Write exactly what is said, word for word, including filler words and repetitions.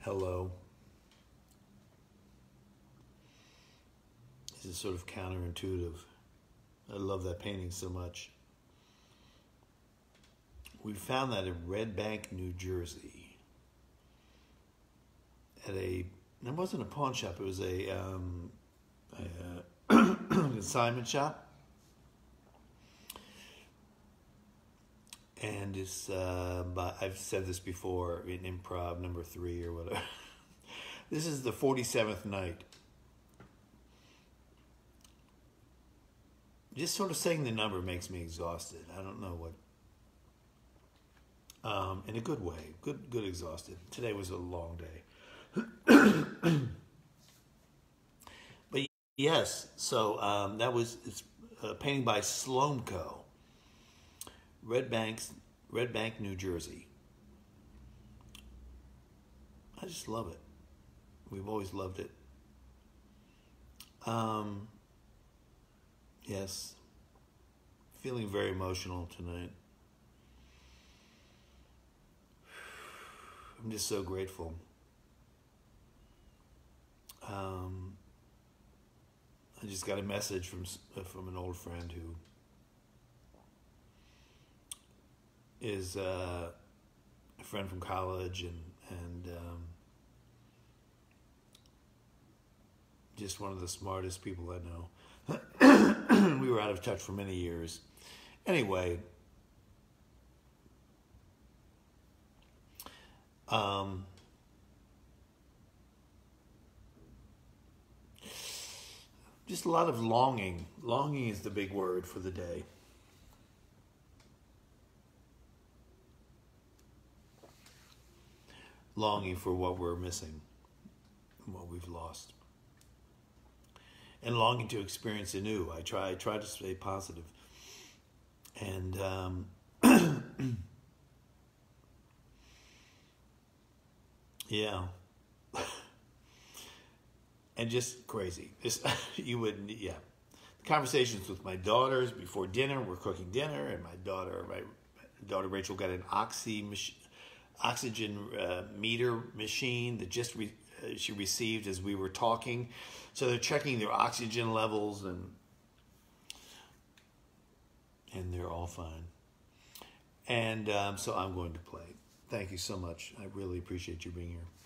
Hello. This is sort of counterintuitive. I love that painting so much. We found that in Red Bank, New Jersey. At a, it wasn't a pawn shop, it was a, um, a uh, consignment shop. And it's, uh, but I've said this before in improv number three or whatever. This is the forty-seventh night. Just sort of saying the number makes me exhausted. I don't know what. Um, in a good way. Good, good exhausted. Today was a long day. But yes, so um, that was it's a painting by Slomco. Red Banks, Red Bank, New Jersey. I just love it. We've always loved it. Um, yes. Feeling very emotional tonight. I'm just so grateful. Um, I just got a message from from an old friend who is uh, a friend from college and and um, just one of the smartest people I know. We were out of touch for many years. Anyway, um, just a lot of longing. Longing is the big word for the day. Longing for what we're missing, what we've lost. And longing to experience anew. I try, I try to stay positive. And um, yeah. And just crazy. Just, you wouldn't, yeah. The conversations with my daughters before dinner, we're cooking dinner, and my daughter, my daughter Rachel got an oxy machine. oxygen uh, meter machine that just re uh, she received as we were talking. So they're checking their oxygen levels, and and they're all fine. And um, so I'm going to play. Thank you so much. I really appreciate you being here.